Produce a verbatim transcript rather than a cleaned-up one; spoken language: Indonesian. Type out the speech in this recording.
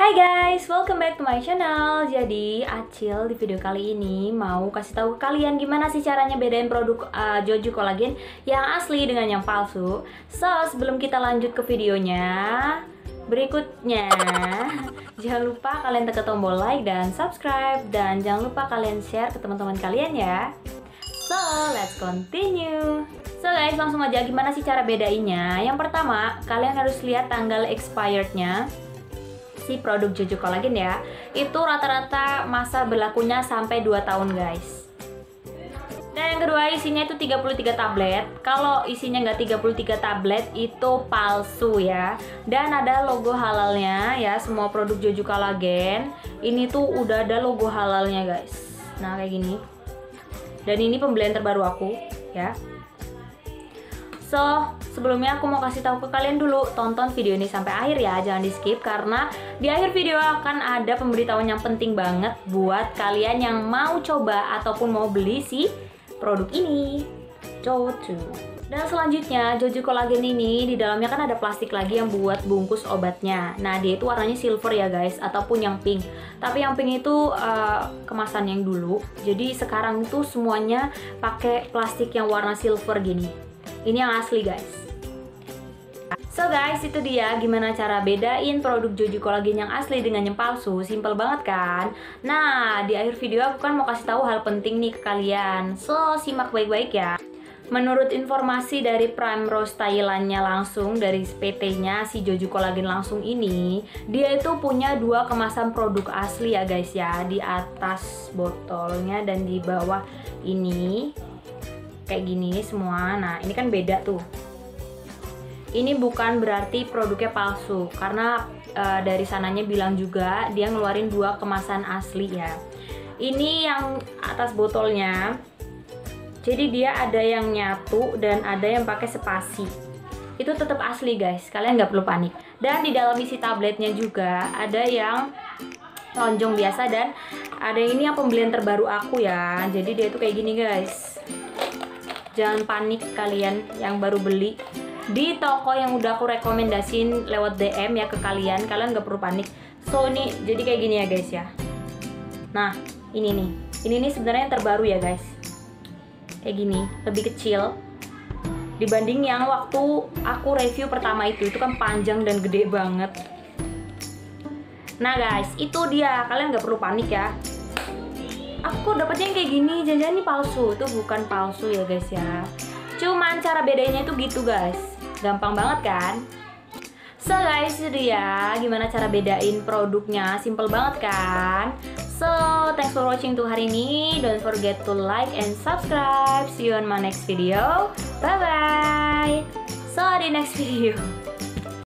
Hai guys, welcome back to my channel. Jadi Acil di video kali ini mau kasih tahu ke kalian gimana sih caranya bedain produk uh, Jojo Collagen yang asli dengan yang palsu. So, sebelum kita lanjut ke videonya, berikutnya jangan lupa kalian tekan tombol like dan subscribe, dan jangan lupa kalian share ke teman-teman kalian ya. So, let's continue. So guys, langsung aja gimana sih cara bedainnya. Yang pertama, kalian harus lihat tanggal expirednya si produk Jojo Collagen ya. Itu rata-rata masa berlakunya sampai dua tahun guys. Dan yang kedua, isinya itu tiga puluh tiga tablet. Kalau isinya nggak tiga puluh tiga tablet itu palsu ya. Dan ada logo halalnya ya, semua produk Jojo Collagen ini tuh udah ada logo halalnya guys. Nah kayak gini. Dan ini pembelian terbaru aku ya. So, sebelumnya aku mau kasih tahu ke kalian dulu, tonton video ini sampai akhir ya, jangan di skip, karena di akhir video akan ada pemberitahuan yang penting banget buat kalian yang mau coba ataupun mau beli si produk ini, Jojo. Dan selanjutnya, Jojo Collagen ini di dalamnya kan ada plastik lagi yang buat bungkus obatnya. Nah, dia itu warnanya silver ya guys, ataupun yang pink. Tapi yang pink itu uh, kemasan yang dulu. Jadi sekarang itu semuanya pakai plastik yang warna silver gini. Ini yang asli guys. So guys, itu dia gimana cara bedain produk Jojo Collagen yang asli dengan yang palsu. Simple banget kan? Nah, di akhir video aku kan mau kasih tahu hal penting nih ke kalian. So, simak baik-baik ya. Menurut informasi dari Primrose Thailandnya langsung, dari P T-nya si Jojo Collagen langsung ini, dia itu punya dua kemasan produk asli ya guys ya. Di atas botolnya dan di bawah ini kayak gini semua. Nah ini kan beda tuh. Ini bukan berarti produknya palsu, karena e, dari sananya bilang juga dia ngeluarin dua kemasan asli ya. Ini yang atas botolnya, jadi dia ada yang nyatu dan ada yang pakai spasi. Itu tetap asli guys, kalian nggak perlu panik. Dan di dalam isi tabletnya juga ada yang lonjong biasa, dan ada ini yang pembelian terbaru aku ya. Jadi dia tuh kayak gini guys. Jangan panik kalian yang baru beli di toko yang udah aku rekomendasiin lewat D M ya ke kalian. Kalian gak perlu panik. So ini jadi kayak gini ya guys ya. Nah ini nih, ini nih sebenarnya yang terbaru ya guys. Kayak gini, lebih kecil dibanding yang waktu aku review pertama itu. Itu kan panjang dan gede banget. Nah guys, itu dia, kalian gak perlu panik ya. Aku dapetnya yang kayak gini, jangan-jangan ini palsu. Itu bukan palsu ya guys ya. Cuman cara bedanya itu gitu guys. Gampang banget kan? So guys, itu dia gimana cara bedain produknya. Simple banget kan? So, thanks for watching tuh hari ini. Don't forget to like and subscribe. See you on my next video. Bye bye. So, di next video.